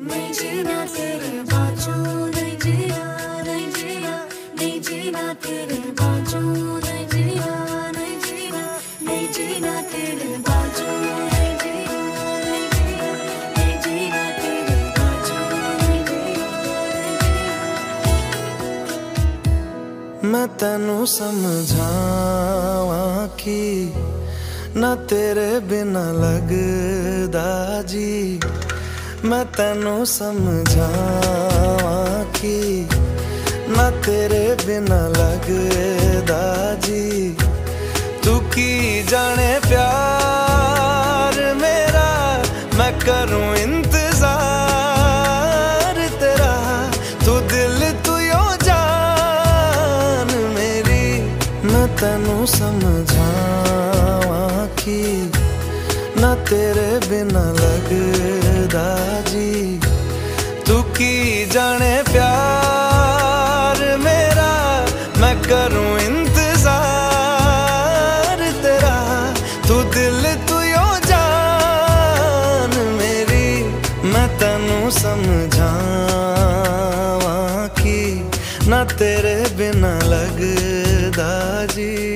नहीं जीना तेरे बाजू, नहीं जीना, नहीं जीना, नहीं जीना तेरे बाजू, नहीं जीना, नहीं जीना, नहीं जीना तेरे बाजू, नहीं जीना, नहीं जीना, नहीं जीना तेरे बाजू, नहीं जीना, नहीं जीना। मैं तेनू समझावां कि ना तेरे बिना लगदा जी, मैं तेनू समझावां कि ना तेरे बिना लगदा जी। तू की जाने प्यार मेरा, मैं करूं इंतजार तेरा। तू दिल तू यो जान मेरी, मैं तेनू समझावां कि ना तेरे बिना लगदा जी। तू की जाने प्यार मेरा, मैं करूं इंतजार तेरा। तू दिल तू यो जान मेरी, मैं तेनू समझावां कि ना तेरे बिना लगदा जी।